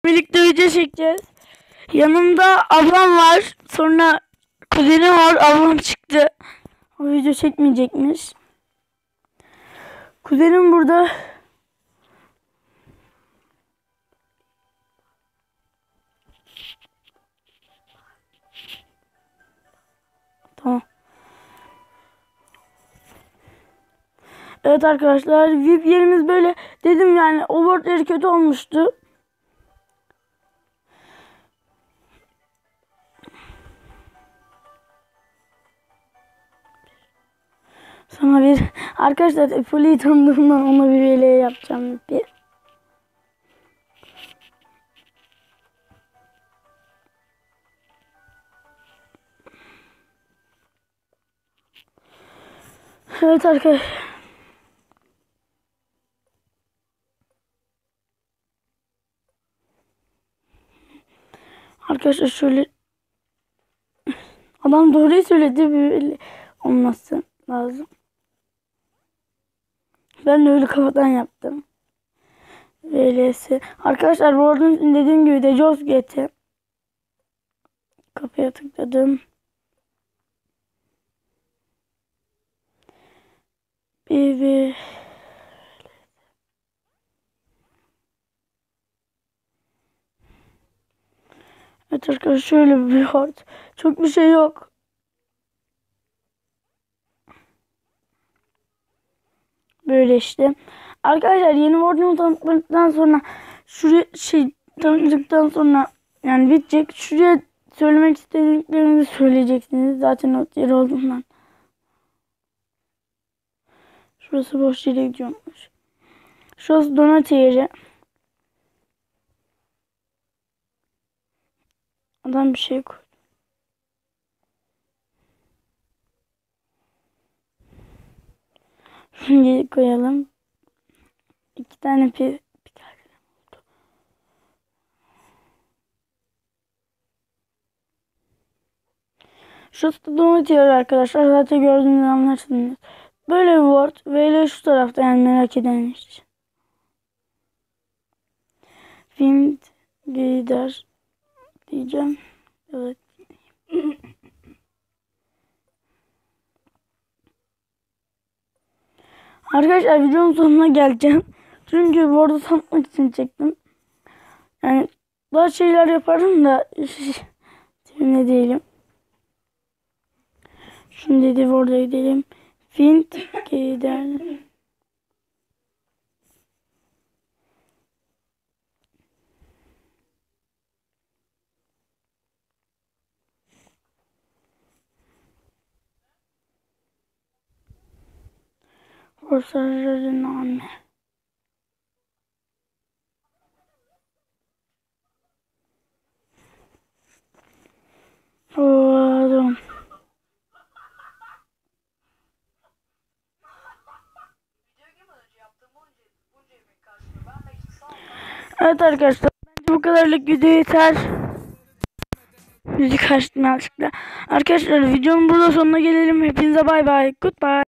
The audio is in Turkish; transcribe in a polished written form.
birlikte video çekeceğiz. Yanımda ablam var. Sonra kuzenim var. Ablam çıktı. O video çekmeyecekmiş. Kuzenim burada. Tamam. Evet arkadaşlar, VIP yerimiz böyle. Dedim yani overworld'leri kötü olmuştu. Sana bir arkadaşlar Apple'yi tanıdığımdan ona bir VL yapacağım bir. Evet arkadaşlar. Arkadaşlar şöyle adam doğruyu söyledi, böyle olması lazım. Ben de öyle kafadan yaptım. VLS. Arkadaşlar bu arada dediğim gibi de Jaws GT. Kapıya tıkladım. Bir evet arkadaşlar, şöyle bir hard. Çok bir şey yok. Böyle işte. Arkadaşlar yeni Warden'ı tanıttıktan sonra şuraya tanıttıktan sonra yani bitecek. Şuraya söylemek istediklerinizi söyleyeceksiniz. Zaten o yer olduğundan. Şurası boş yere gidiyormuş. Şurası donat yeri. Adam bir şey koydu. Şunu koyalım. 2 tane oldu. Şurası da donat yeri arkadaşlar. Zaten gördüğünüzü anlarsınız. Böyle bir word. Böyle şu tarafta, yani merak eden için. Film gider diyeceğim. Evet. Arkadaşlar videonun sonuna geleceğim. Çünkü bu arada tanıtmak için çektim. Yani daha şeyler yaparım da ne diyelim. Şimdi de orada gidelim. Fint gider. Forsarın anne. Oğlum. Evet arkadaşlar, bence bu kadarlık video yeter. Müzik açtım yanlışlıkla. Arkadaşlar videonun burada sonuna gelelim. Hepinize bay bay. Goodbye.